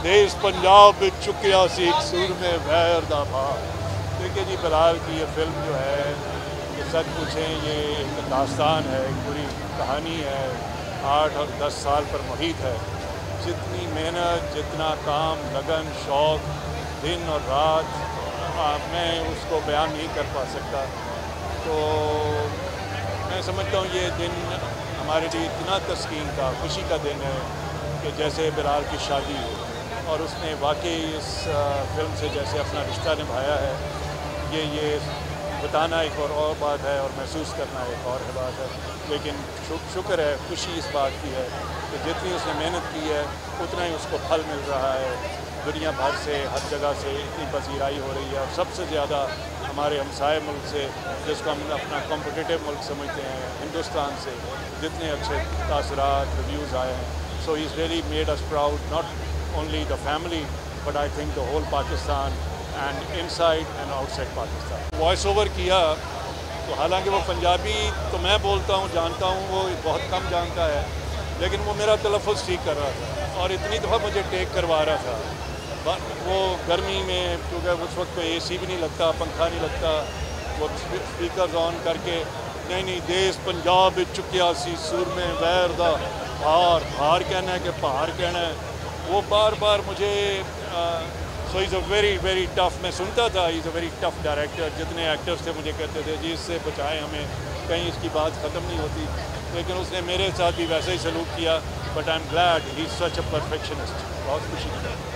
देश पंजाब में चुकिया सी एक सुर में वैर दा भार। देखिए जी, बिलाल की ये फिल्म जो है, ये सच पूछें ये एक दास्तान है, एक पूरी कहानी है। 8 और 10 साल पर मुहित है। जितनी मेहनत, जितना काम, लगन, शौक़, दिन और रात, मैं उसको बयान नहीं कर पा सकता। तो मैं समझता हूँ ये दिन हमारे लिए इतना तस्कीन का, खुशी का दिन है कि जैसे बिलाल की शादी हो और उसने वाकई इस फिल्म से जैसे अपना रिश्ता निभाया है, ये बताना एक और बात है और महसूस करना एक और बात है। लेकिन शुक्र है, खुशी इस बात की है कि जितनी उसने मेहनत की है उतना ही उसको फल मिल रहा है। दुनिया भर से, हर जगह से इतनी पजीराई हो रही है और सबसे ज़्यादा हमारे हमसाए मुल्क से, जिसको हम अपना कॉम्पिटिटिव मुल्क समझते हैं, हिंदुस्तान से जितने अच्छे तासरात, रिव्यूज़ आए हैं। So he is really made us proud, not only the family but I think the whole Pakistan and inside and outside Pakistan. Voice over किया तो हालांकि वो पंजाबी तो मैं बोलता हूँ, जानता हूँ, वो बहुत कम जानता है, लेकिन वो मेरा तलफ़्फ़ुज़ ठीक कर रहा था और इतनी दफ़ा मुझे टेक करवा रहा था। वो गर्मी में, क्योंकि उस वक्त तो AC भी नहीं लगता, पंखा नहीं लगता, वो स्पीकर ऑन करके नहीं देश पंजाब में चुकिया सी सुर में वैर दा भार, भार कहना है कि भार कहना है, वो बार बार मुझे so is a very tough. मैं सुनता था is a very tough director. जितने एक्टर्स थे मुझे कहते थे जी इससे बचाएं हमें, कहीं इसकी बात ख़त्म नहीं होती, लेकिन उसने मेरे साथ भी वैसे ही सलूक किया। But I am glad he is such a perfectionist. बहुत खुशी है।